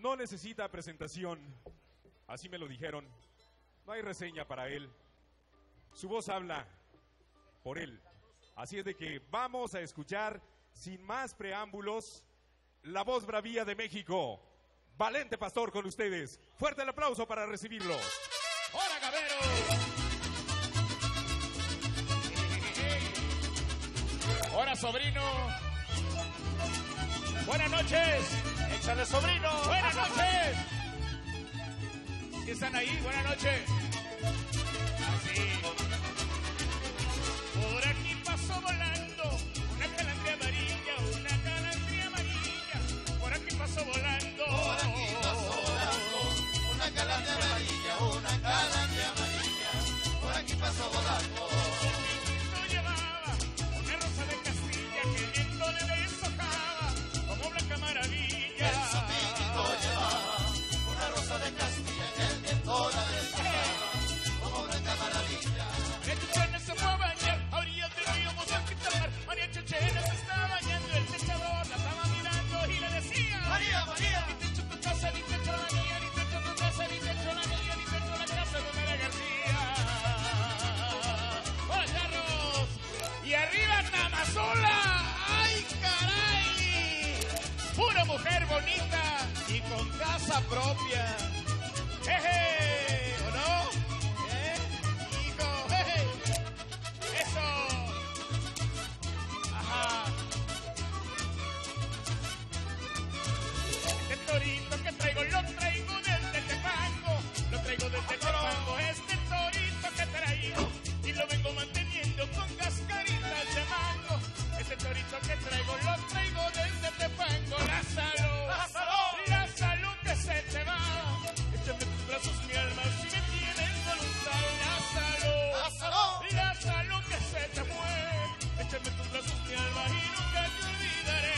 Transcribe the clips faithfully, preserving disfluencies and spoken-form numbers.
no necesita presentación. Así me lo dijeron. No hay reseña para él. Su voz habla por él. Así es de que vamos a escuchar, sin más preámbulos, la voz bravía de México. Valente Pastor con ustedes. Fuerte el aplauso para recibirlo. ¡Hola, Gabero! ¡Hola, sobrino! ¡Buenas noches! ¡Échale, sobrino! ¡Buenas noches! ¿Qué están ahí? ¡Buenas noches! Así. Por aquí pasó volando una calandria amarilla, una calandria amarilla. Por aquí pasó volando. Por aquí pasó volando una calandria amarilla, una calandria amarilla. Por aquí pasó volando. No llevaba una rosa de Castilla que el viento le deshojaba como blanca maravilla. El sopinito llevaba una rosa de Castilla que el viento la deshojaba como blanca maravilla. María Chuchena se fue a bañar a orillas del río Mozaquitamar. María Chuchena se estaba bañando, el techador la estaba mirando y le decía: María, María, ni techo tu casa, ni techo la mía, ni techo tu casa, ni techo la mía, ni techo la casa de María García. ¡Hola, charros! Y arriba Tamazula. ¡Ay, caray! Pura mujer bonita y con casa propia. ¡Jeje! ¿O no? ¿Eh? Hijo, jeje. ¡Eso! Ajá. Este torito que traigo, lo traigo desde Tepango. Lo traigo desde Tepango. Este torito que traigo y lo vengo manteniendo con cascaritas de mango. Este torito que traigo, lo traigo desde Tepango. Lázaro, Lázaro, Lázaro que se te va. Échame tus brazos, mi alma, si me tienes voluntad. Lázaro, Lázaro, Lázaro que se te muere. Échame tus brazos, mi alma, y nunca te olvidaré.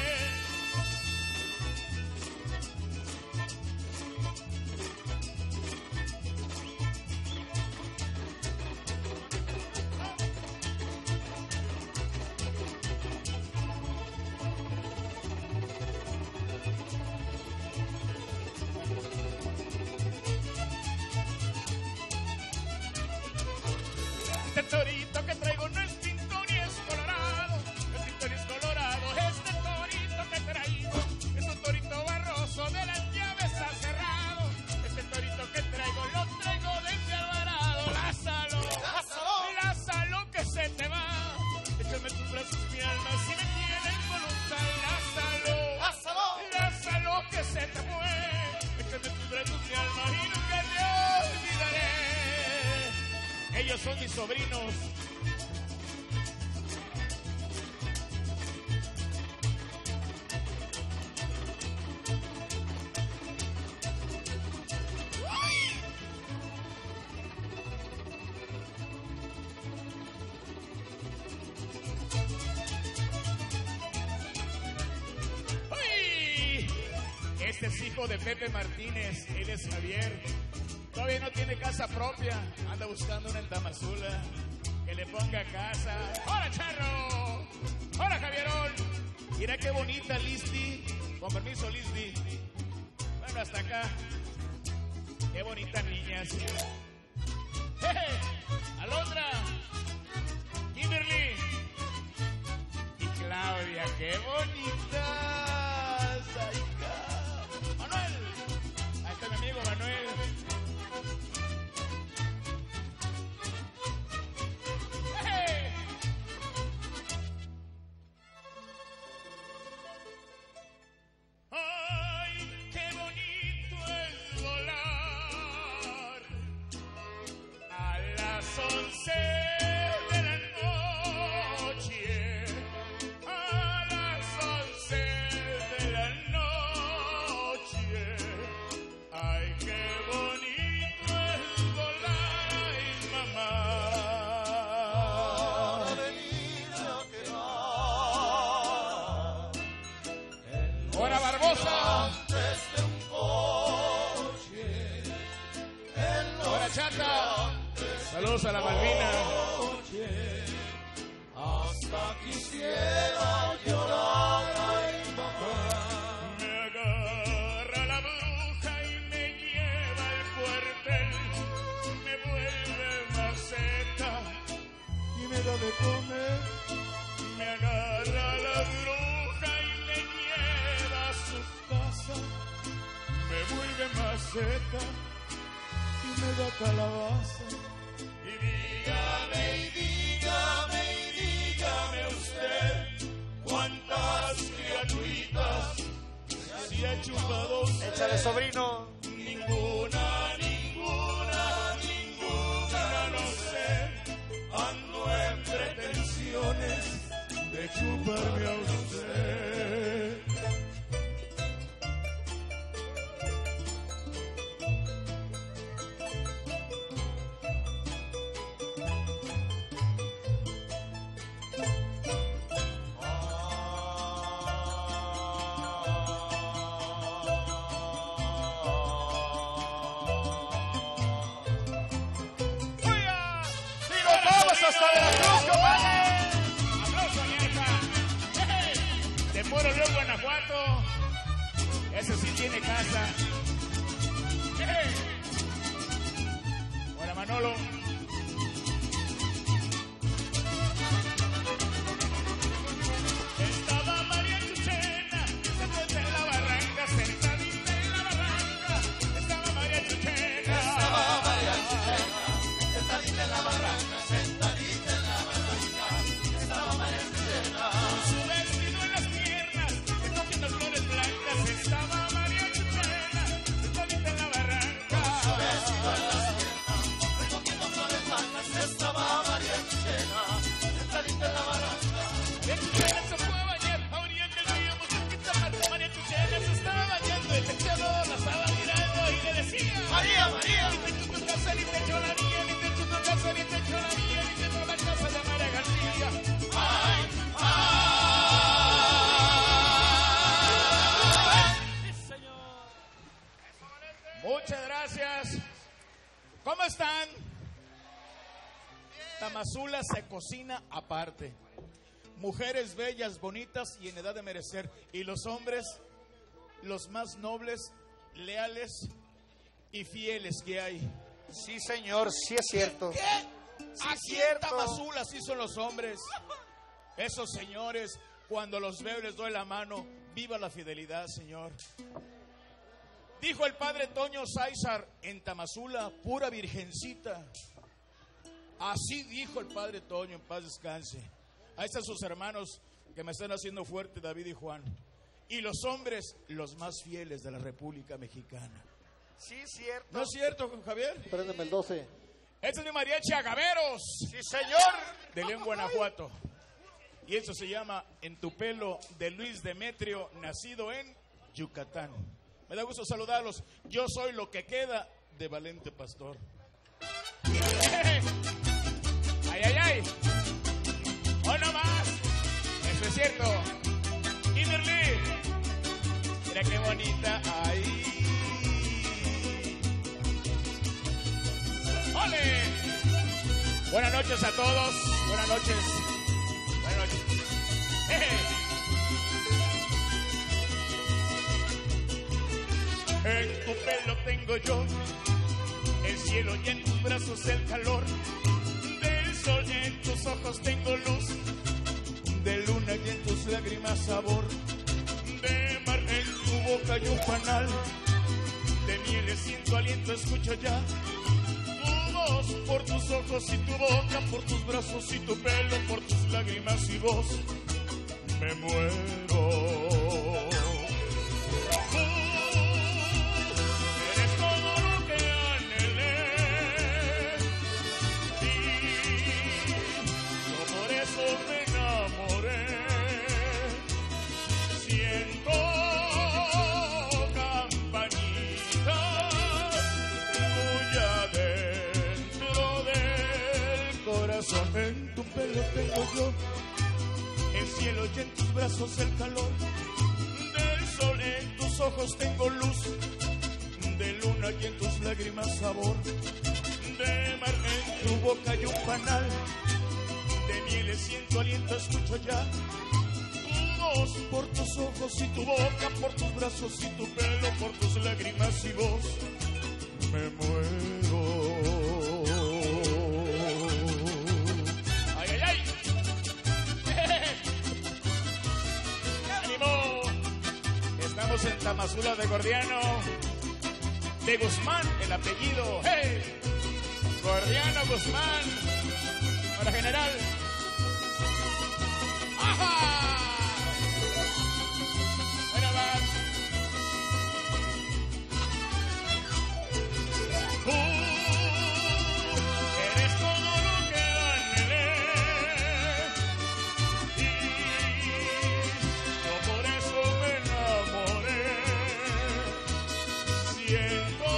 Este torito que traigo no es pinto ni es colorado, no es pinto ni es colorado. Este torito que traigo es un torito barroso, de las llaves aserrado. Este torito que traigo lo traigo desde Alvarado. Lázaro, Lázaro, Lázaro que se te va. Échame tus brazos, mi alma, si me tienes voluntad. Lázaro, Lázaro, Lázaro que se te muere. Échame tus brazos, mi alma, y nunca te olvidaré. Ellos son mis sobrinos. ¡Uy! Este es hijo de Pepe Martínez, él es Javier. Todavía no tiene casa propia, anda buscando una en Tamazula que le ponga casa. ¡Hola, charro! ¡Hola, Javierón! Mira qué bonita Listy. Con permiso, Listy. Bueno, hasta acá. Qué bonita niña, sí. ¡Jeje! Alondra, Kimberly y Claudia, qué bonitas. ¡Ay, ca- Manuel! Ahí está mi amigo Manuel. Ay, qué bonito es volar a las once de la noche, a las once de la noche. Ay, qué bonito es volar, ay, mamá. ¡Hora Barbosa! desde un coche, en los ¡Hora Chata! Saludos a la Malvina. noche, hasta quisiera llorar, ay mamá. Me agarra la mano. comer. Me agarra la bruja y me lleva a su casa. Me vuelve maceta y me da calabaza. Y dígame, y dígame, y dígame usted, ¿cuántas criaturitas se ha chupado usted? Échale, sobrino. Ninguna, ninguna, ninguna, no sé. Ando en pretensiones de chuparme a usted. ¡Hasta Veracruz, compadre! ¡Aplauso, vieja! De Puro León, Guanajuato. Ese sí tiene casa. Hola, Manolo. Estaba María Chuchena, sentada en la barranca, sentadita en la barranca. Estaba María Chuchena. Estaba María Chuchena, sentadita en la barranca, sentadita en la barranca. Estaba María Chuchena. Con su vestido en las piernas, recogiendo flores blancas. Estaba María Chuchena, sentadita en la barranca. Con su vestido en las piernas, recogiendo flores blancas. Estaba María Chuchena, sentadita en la barranca. María Chuchena se fue a bañar a orilla del río Moquetita. María Chuchena se estaba bañando, el techador la estaba mirando y le decía: María, María. ni te echo tu casa, ni te echo la mía, ni te echo tu casa, ni te echo la mía, ni te echo la casa de María García. ¡Ay, ay! ¡Sí, señor! Muchas gracias. ¿Cómo están? Tamazula se cocina aparte. Mujeres bellas, bonitas y en edad de merecer. Y los hombres, los más nobles, leales y fieles que hay. Sí, señor, sí es cierto. ¿Qué? Sí, Aquí en cierto. Tamazula así son los hombres. Esos señores, cuando los veo y les doy la mano, viva la fidelidad, Señor. Dijo el padre Toño Sáizar en Tamazula, pura virgencita. Así dijo el padre Toño, en paz descanse. Ahí están sus hermanos que me están haciendo fuerte, David y Juan. Y los hombres, los más fieles de la República Mexicana. Sí, cierto. ¿No es cierto, Javier? Préndeme el doce. Este es mi mariachi Agaveros, Sí, señor. de León, Guanajuato. Y eso se llama En tu pelo, de Luis Demetrio, nacido en Yucatán. Me da gusto saludarlos. Yo soy lo que queda de Valente Pastor. ¡Ay, ay, ay! ¡Hoy no más! Eso es cierto. Kimberly, mira qué bonita. ¡Ay! ¡Ole! Buenas noches a todos. Buenas noches. Buenas noches. En tu pelo tengo yo el cielo y en tus brazos el calor del sol, y en tus ojos tengo luz de luna y en tus lágrimas sabor de mar. En tu boca y un panal de miel, siento aliento, escucho ya tu voz por tus ojos y tu boca, por tus brazos y tu pelo, por tus lágrimas y voz. Me muero. Tú eres todo lo que anhelé y yo por eso me enamoré. Siento campanitas muy adentro del corazón. En tu pelo tengo yo el cielo y en tus brazos el calor del sol. En tus ojos tengo luz de luna y en tus lágrimas sabor de mar. En tu boca hay un panal de miel, siento aliento, escucho ya tu voz por tus ojos y tu boca, por tus brazos y tu pelo, por tus lágrimas y voz. Me muero. Ay, ay, ay. Tamazula de Gordiano, de Guzmán, el apellido. ¡Hey! Gordiano Guzmán, para general. ¡Ajá! Bueno, va. Tú eres todo lo que anhelé y yo por eso me enamoré. Siento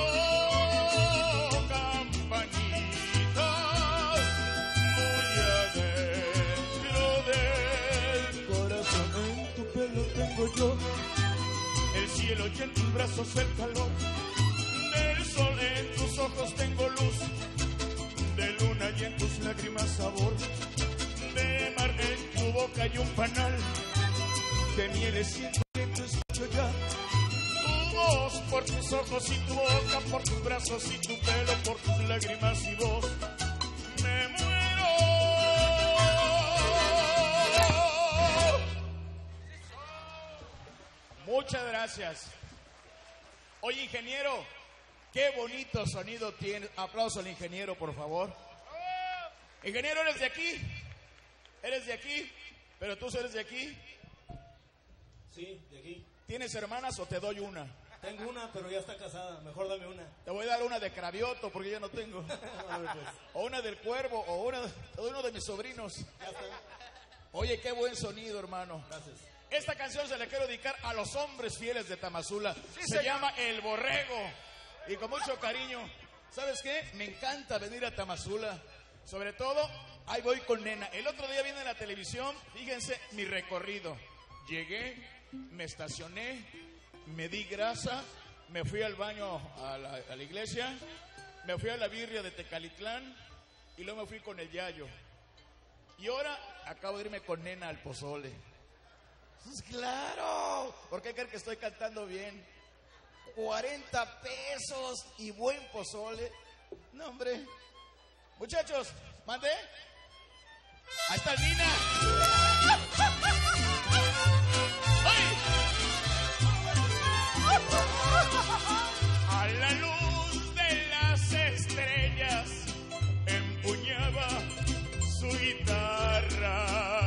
campanitas muy adentro del corazón. En tu pelo tengo yo el cielo y en tus brazos el calor del sol. En tus ojos tengo luz de luna y en tus lágrimas sabor de mar. En tu boca hay un panal de miel, siento dentro, escucho ya tu voz. Por tus ojos y tu boca, por tus brazos y tu pelo, por tus lágrimas y voz me muero. Muchas gracias. Oye, ingeniero, qué bonito sonido tiene. Aplauso al ingeniero, por favor. Ingeniero, ¿eres de aquí? ¿Eres de aquí? ¿Pero tú eres de aquí? Sí, de aquí. ¿Tienes hermanas o te doy una? Tengo una, pero ya está casada. Mejor dame una. Te voy a dar una de Cravioto porque yo no tengo. A ver, pues. O una del Cuervo, o una, te doy uno de mis sobrinos. Ya está. Oye, qué buen sonido, hermano. Gracias. Esta canción se la quiero dedicar a los hombres fieles de Tamazula. Se llama El Borrego. Y con mucho cariño. ¿Sabes qué? Me encanta venir a Tamazula. Sobre todo, ahí voy con Nena. El otro día viene en la televisión, fíjense mi recorrido. Llegué, me estacioné, me di grasa, me fui al baño a la, a la iglesia, me fui a la birria de Tecalitlán y luego me fui con el Yayo. Y ahora acabo de irme con Nena al pozole. Pues claro, ¿por qué creen que estoy cantando bien? cuarenta pesos y buen pozole. No, hombre. Muchachos, ¿mande? Ahí está Nina. ¡Ay! A la luz de las estrellas empuñaba su guitarra.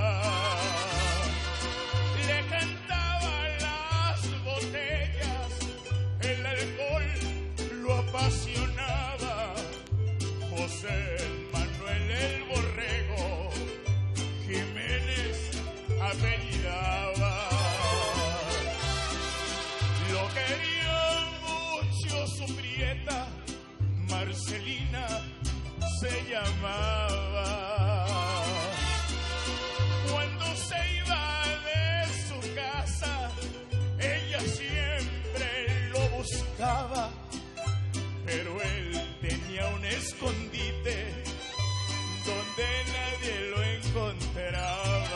Le cantaba las botellas, el alcohol lo apasionaba. José Manuel el Borrego Jiménez apellidaba. Lo quería mucho su prieta, Marcelina se llamaba. Cuando se iba de su casa, ella siempre lo buscaba, pero él tenía un escondite donde nadie lo encontraba.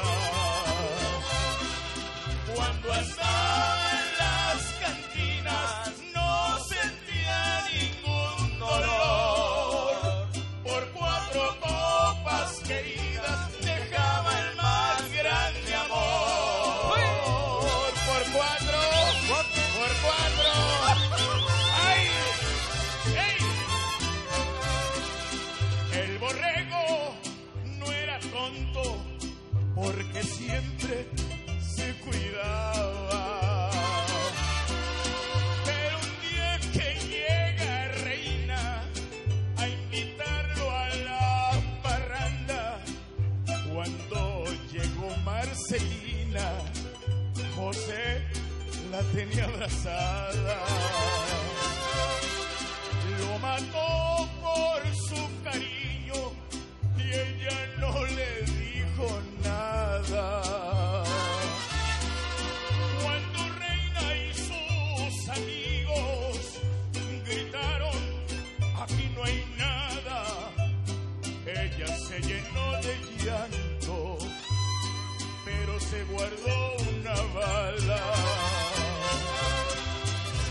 Cuando estaba en las cantinas no sentía ningún dolor. Por cuatro copas queridas dejaba el más grande amor. Por cuatro, por cuatro. ¡Ay! ¡Ey! El Borrego no era tonto porque siempre se cuidaba. Pero un día que llega Reina a invitarlo a la parranda, cuando llegó Marcelina, José la tenía abrazada. Lo mató por su cariño y ella no le dijo nada. Cuando Reina y sus amigos gritaron, aquí no hay nada, ella se llenó de llanto, pero se guardó una bala.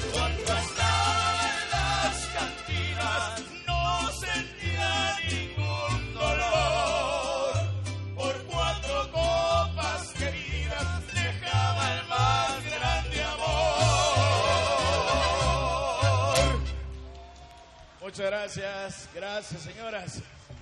Muchas gracias, gracias señoras.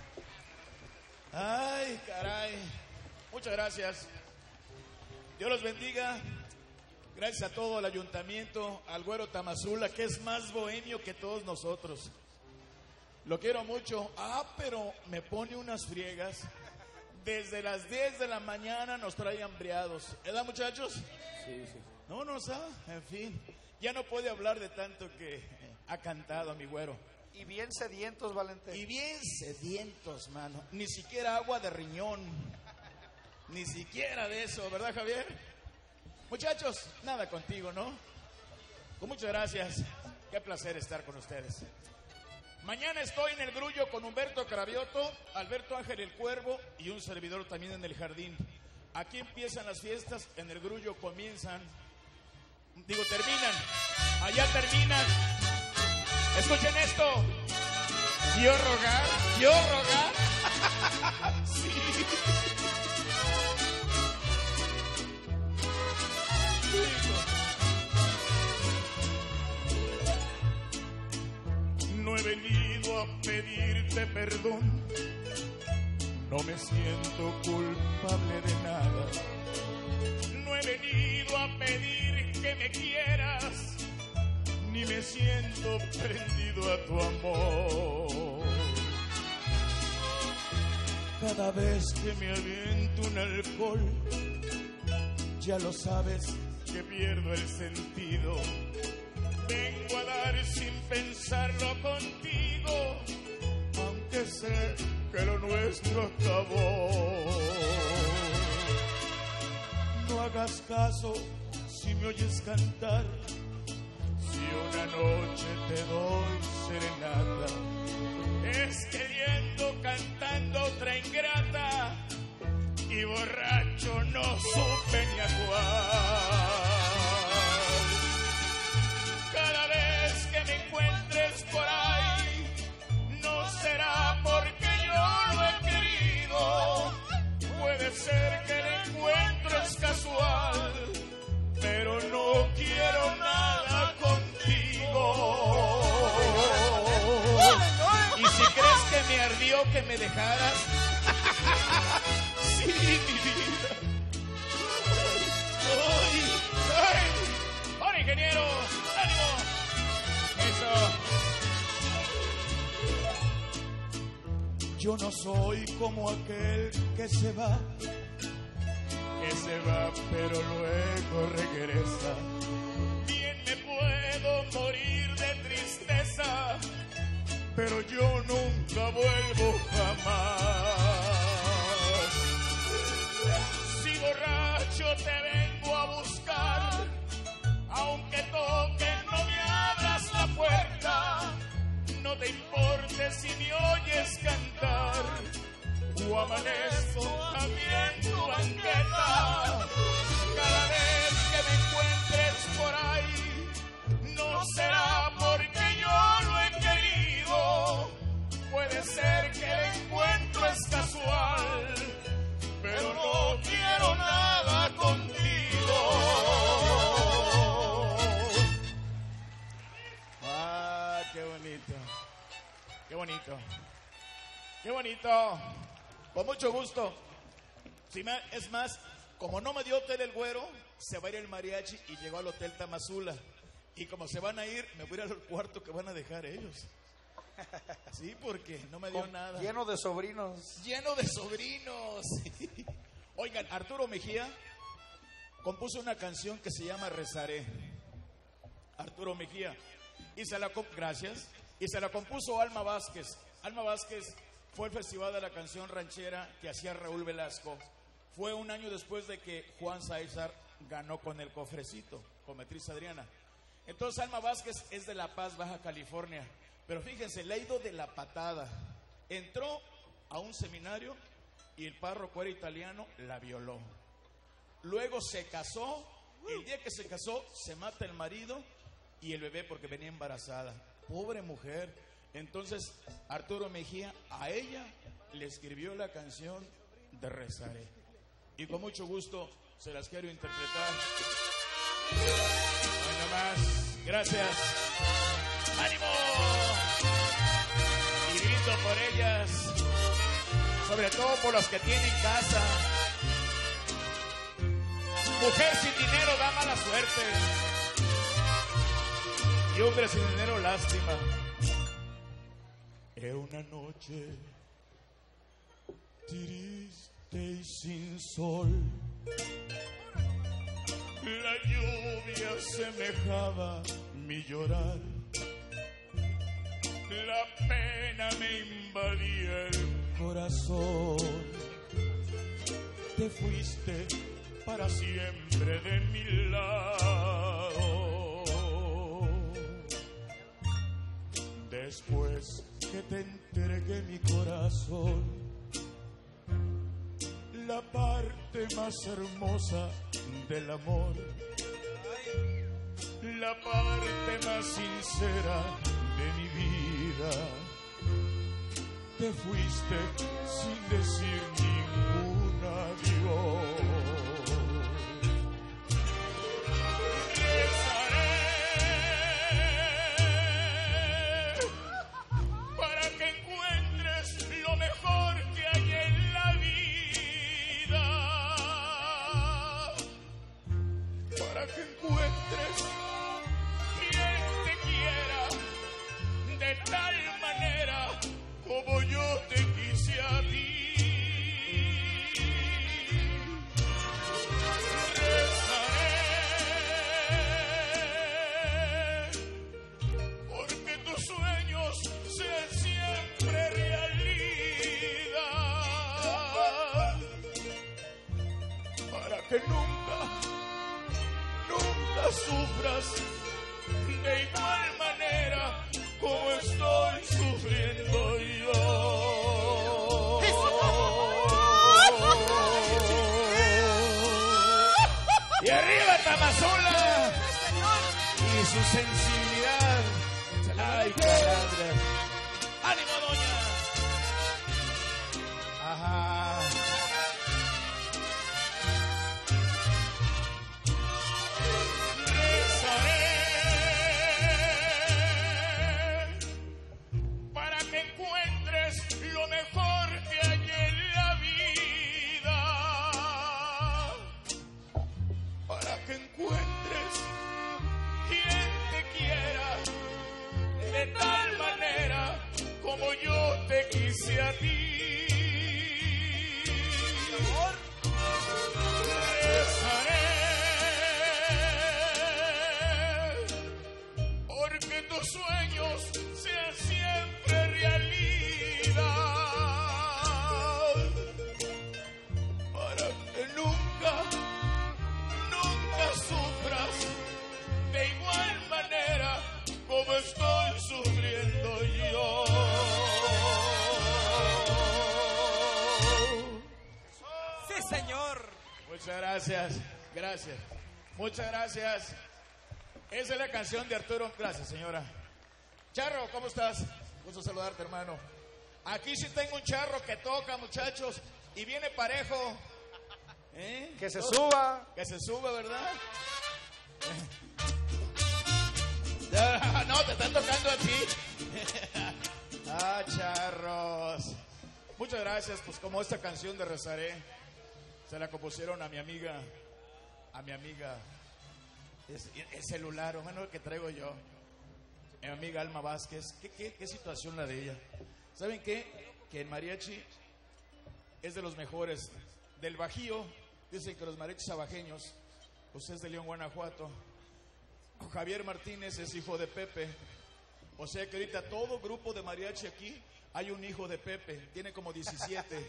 Ay, caray. Muchas gracias. Dios los bendiga. Gracias a todo el ayuntamiento, al güero Tamazula, que es más bohemio que todos nosotros. Lo quiero mucho. Ah, pero me pone unas friegas. Desde las diez de la mañana nos trae hambriados. ¿Verdad, muchachos? Sí, sí. No, no sabe. En fin, ya no puede hablar de tanto que ha cantado mi güero. Y bien sedientos, Valentín. Y bien sedientos, mano. Ni siquiera agua de riñón. Ni siquiera de eso, ¿verdad, Javier? Muchachos, nada contigo, ¿no? Con muchas gracias. Qué placer estar con ustedes. Mañana estoy en el Grullo con Humberto Cravioto, Alberto Ángel el Cuervo y un servidor también en el Jardín. Aquí empiezan las fiestas, en el Grullo comienzan, digo, terminan. Allá terminan. Escuchen esto. Yo rogar, yo rogar. Sí. No he venido a pedirte perdón, no me siento culpable de nada. No he venido a pedir que me quieras, ni me siento prendido a tu amor. Cada vez que me aviento un alcohol, ya lo sabes que pierdo el sentido. Vengo a dar sin pensarlo contigo, aunque sé que lo nuestro acabó. No hagas caso si me oyes cantar, si una noche te doy serenata, es queriendo cantando otra ingrata, y borracho no supe ni a cuál. Cada vez que me encuentres por ahí, no será porque yo lo he querido. Puede ser que el encuentro es casual, pero no quiero nada contigo. Y si crees que me ardió que me dejaras, sí, mi vida. ¡Ay! ¡Ay! ¡Hola, ingeniero! ¡Ánimo! ¡Eso! Yo no soy como aquel que se va, que se va pero luego regresa. Bien me puedo morir de tristeza, pero yo nunca vuelvo jamás. Si borracho te vengo a buscar, aunque toque no me abras la puerta. No te importe si me oyes cantar, o amanezco también tu banqueta. Cada vez que me encuentres por ahí, no será porque yo lo he querido. Puede ser que el encuentro es casual, pero no quiero nada contigo. Ah, qué bonito, qué bonito, qué bonito. Con mucho gusto. Si me, es más, como no me dio hotel el güero, se va a ir el mariachi y llegó al Hotel Tamazula. Y como se van a ir, me voy a ir al cuarto que van a dejar ellos. Sí, porque no me dio Con, nada. Lleno de sobrinos. Lleno de sobrinos. Oigan, Arturo Mejía compuso una canción que se llama Rezaré. Arturo Mejía. Y se la, gracias. Y se la compuso Alma Vázquez. Alma Vázquez fue el festival de la canción ranchera que hacía Raúl Velasco. Fue un año después de que Juan César ganó con el Cofrecito, con Beatriz Adriana. Entonces Alma Vázquez es de La Paz, Baja California. Pero fíjense, le ha ido de la patada. Entró a un seminario y el párroco era italiano, la violó. Luego se casó. El día que se casó, se mata el marido y el bebé porque venía embarazada. Pobre mujer. Entonces Arturo Mejía a ella le escribió la canción de Rezaré. Y con mucho gusto se las quiero interpretar. Bueno más, gracias. ¡Ánimo! sobre todo por los que tienen casa. Mujer sin dinero da mala suerte. Y hombre sin dinero, lástima. Es una noche triste y sin sol. La lluvia semejaba mi llorar. La pena me invadía el corazón. Te fuiste para siempre de mi lado. Después que te entregué mi corazón, la parte más hermosa del amor, la parte más sincera de mi vida, te fuiste sin decir ningún adiós. Que nunca, nunca sufras de igual manera como estoy sufriendo yo. Y arriba Tamazula y su sensibilidad. Ay, padre. ¡Ánimo, doña! Ajá. Quise a ti, rezaré porque tus sueños sean siempre realidad, para que nunca, nunca sufras de igual manera como estoy sufriendo yo. Señor. Muchas gracias, gracias. Muchas gracias. Esa es la canción de Arturo. Gracias, señora. Charro, ¿cómo estás? Gusto saludarte, hermano. Aquí sí tengo un charro que toca, muchachos, y viene parejo. ¿Eh? Que se suba. Que se suba, ¿verdad? No, te están tocando a ti. Ah, charros. Muchas gracias, pues como esta canción de Rezaré se la compusieron a mi amiga, a mi amiga, es, el celular, hermano, que traigo yo, mi amiga Alma Vázquez. ¿Qué, qué, qué situación la de ella? ¿Saben qué? Que el mariachi es de los mejores del Bajío. Dicen que los mariachis abajeños, pues es de León, Guanajuato. Javier Martínez es hijo de Pepe. O sea que ahorita todo grupo de mariachi aquí hay un hijo de Pepe, tiene como diecisiete.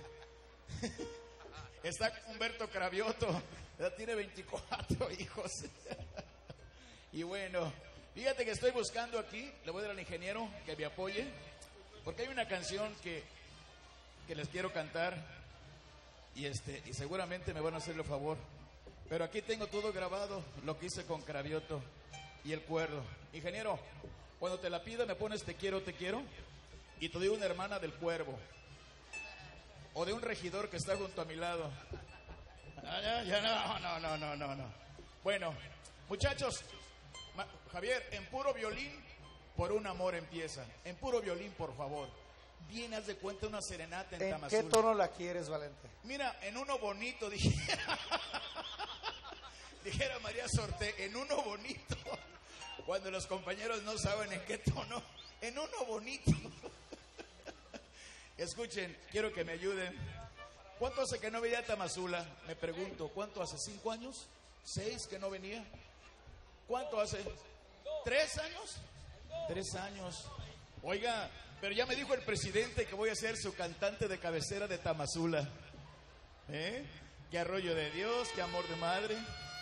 Está Humberto Cravioto, tiene veinticuatro hijos. Y bueno, fíjate que estoy buscando aquí, le voy a dar al ingeniero que me apoye, porque hay una canción que, que les quiero cantar y, este, y seguramente me van a hacer el favor. Pero aquí tengo todo grabado, lo que hice con Cravioto y el cuerdo. Ingeniero, cuando te la pida me pones te quiero, te quiero, y te digo una hermana del cuervo. O de un regidor que está junto a mi lado. Ah, ya, ya, no, no, no, no, no, no. Bueno, muchachos, Javier, en puro violín, por un amor empieza. En puro violín, por favor. bien, haz de cuenta, una serenata en ¿En Tamazula. qué tono la quieres, Valente? Mira, en uno bonito, dijera, dijera María Sorte, en uno bonito, cuando los compañeros no saben en qué tono, en uno bonito. Escuchen, quiero que me ayuden. ¿Cuánto hace que no venía a Tamazula? Me pregunto, ¿cuánto hace? ¿Cinco años? ¿Seis que no venía? ¿Cuánto hace? ¿Tres años? Tres años. Oiga, pero ya me dijo el presidente que voy a ser su cantante de cabecera de Tamazula. ¿Eh? Qué arroyo de Dios, qué amor de madre.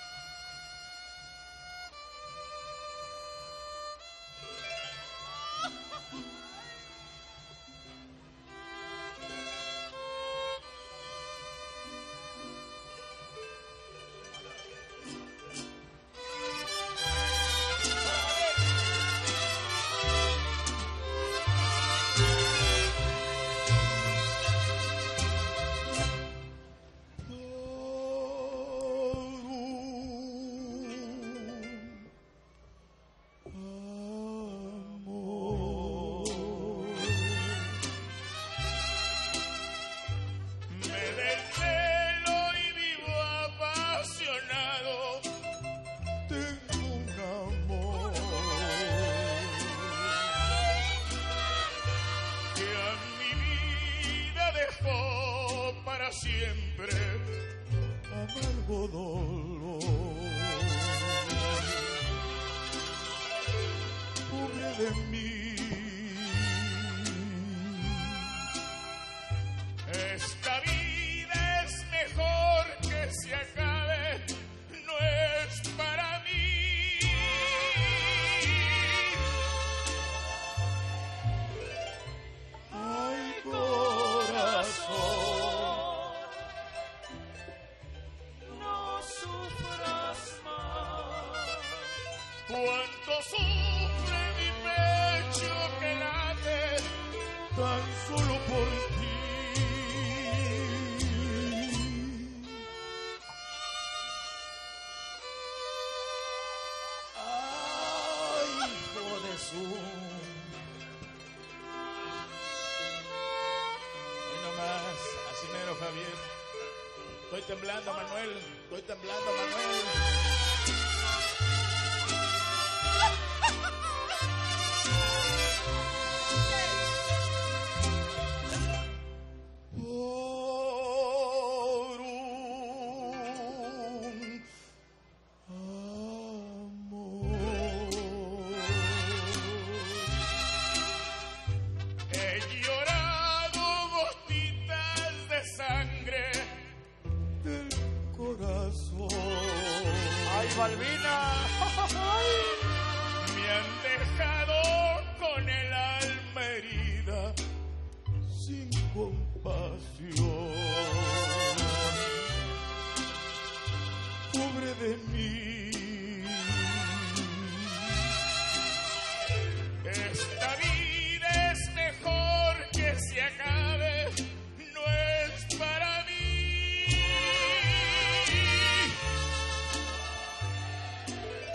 Siempre amargo dolor, pobre de mí. Esta vida es mejor que se acabe, no es para mí. Ay, corazón, cuánto sufre mi pecho que late tan solo por ti. Ay, hijo de su. Y no más, así mero, Javier. Estoy temblando, Manuel. Estoy temblando, Manuel. Malvina. Me han dejado con el alma herida, sin compasión, pobre de mí. Esta vida es mejor que se acabe, no es para mí.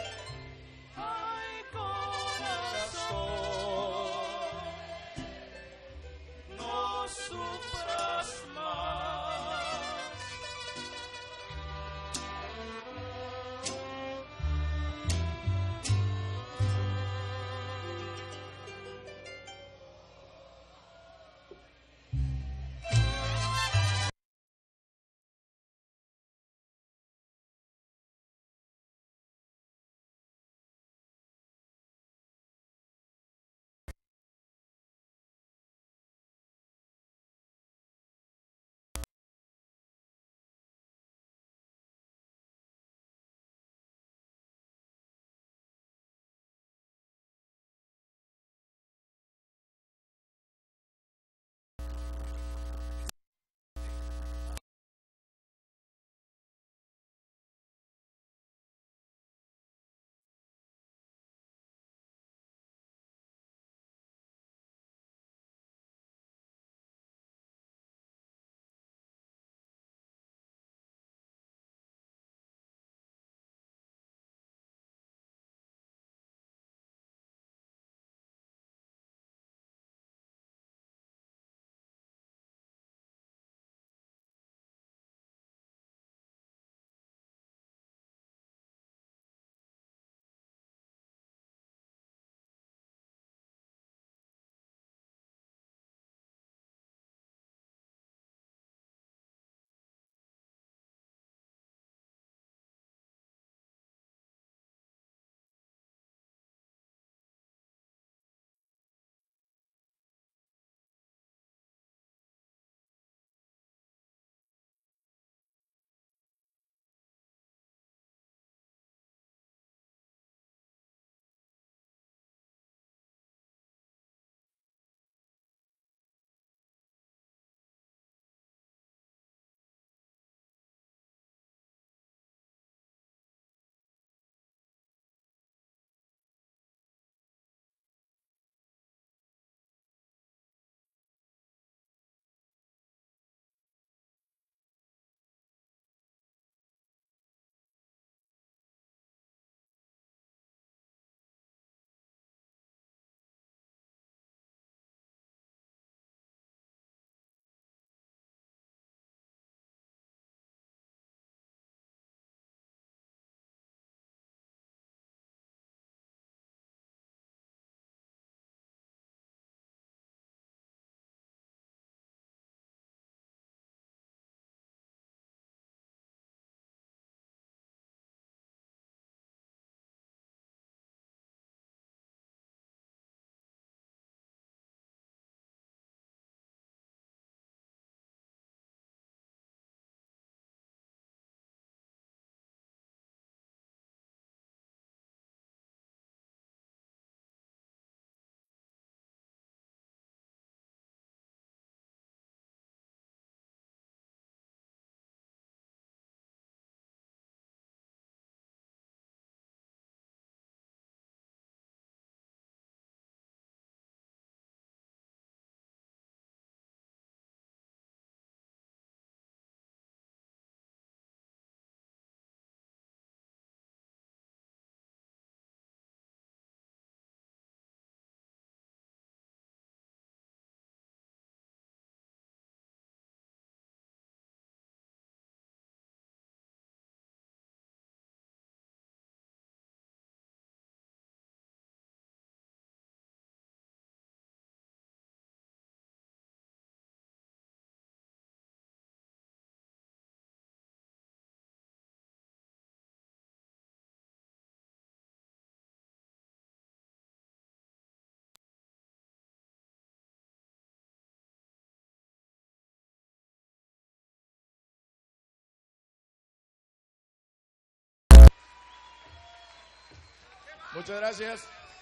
Muchas gracias.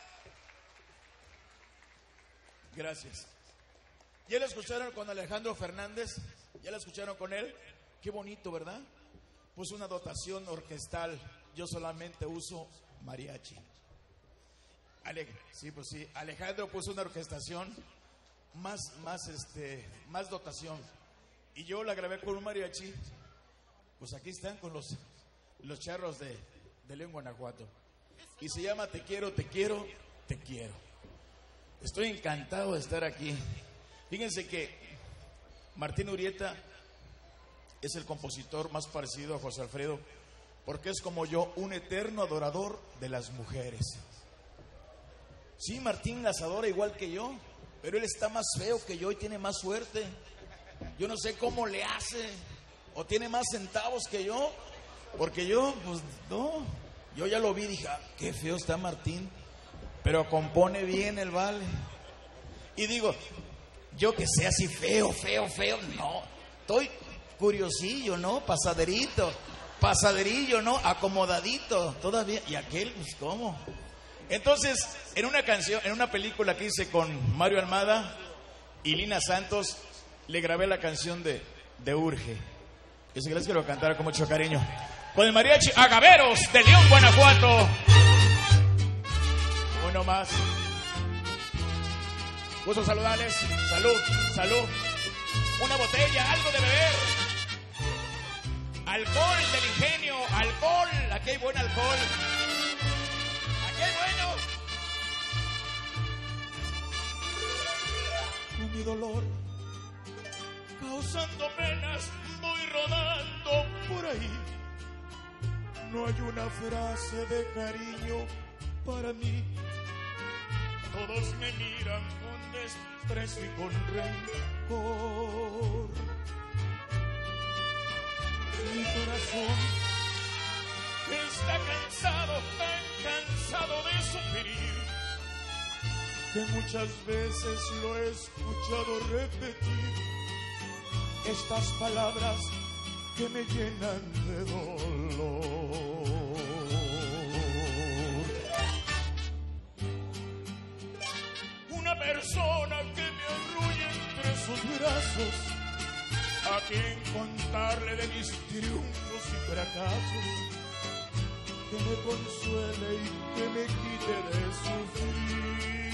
Gracias. ¿Ya la escucharon con Alejandro Fernández? ¿Ya la escucharon con él? Qué bonito, ¿verdad? Puso una dotación orquestal. Yo solamente uso mariachi. Ale, sí, pues sí. Alejandro puso una orquestación más, más, este, más dotación. Y yo la grabé con un mariachi. Pues aquí están con los, los charros de, de León, Guanajuato. Y se llama Te quiero, te quiero, te quiero. Estoy encantado de estar aquí. Fíjense que Martín Urieta es el compositor más parecido a José Alfredo, porque es como yo, un eterno adorador de las mujeres. Sí, Martín las adora igual que yo, pero él está más feo que yo y tiene más suerte. Yo no sé cómo le hace, o tiene más centavos que yo, porque yo, pues no, yo ya lo vi y dije, ah, qué feo está Martín, pero compone bien el vale. Y digo, yo que sea así feo, feo, feo, no, estoy curiosillo, ¿no? Pasaderito, pasaderillo, ¿no? Acomodadito, todavía. Y aquel, pues, ¿cómo? Entonces, en una canción, en una película que hice con Mario Almada y Lina Santos, le grabé la canción de, de Urge. Yo sé que les quiero cantar con mucho cariño. Con el mariachi Agaveros de León, Guanajuato. Uno más. Gusto saludarles. Salud, salud. Una botella, algo de beber. Alcohol del ingenio, alcohol. Aquí hay buen alcohol. Aquí hay bueno. Con mi dolor, causando penas, voy rodando por ahí. No hay una frase de cariño para mí. Todos me miran con desprecio y con rencor. Mi corazón está cansado, tan cansado de sufrir, que muchas veces lo he escuchado repetir estas palabras que me llenan de dolor. Una persona que me arrulla entre sus brazos, a quien contarle de mis triunfos y fracasos, que me consuele y que me quite de sufrir.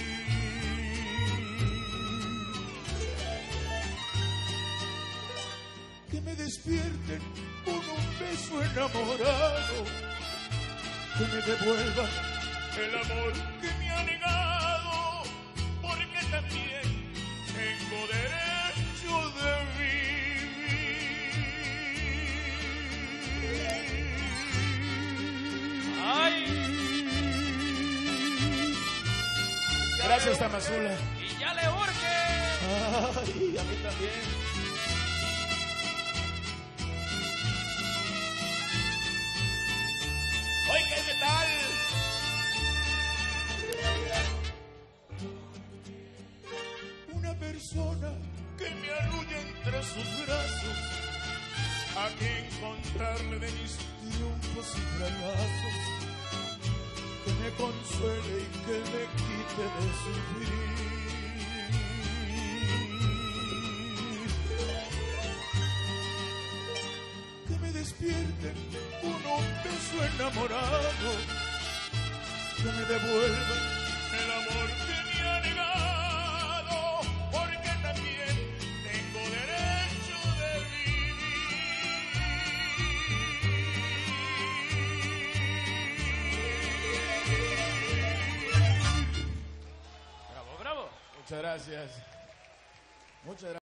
Que me despierten con un beso enamorado, que me devuelvan el amor que me ha negado, porque también tengo derecho de vivir. ¡Ay! Gracias, Tamazula. ¡Y ya le urge! Ay, a mí también. ¡Ay, qué metal! Una persona que me arrulla entre sus brazos, a quien contarle de mis triunfos y fracasos, que me consuele y que me quite de sufrir. Que me despierten con un beso enamorado, que me devuelvan el amor que me ha negado, porque también tengo derecho de vivir. ¡Bravo, bravo! Muchas gracias. Muchas gracias.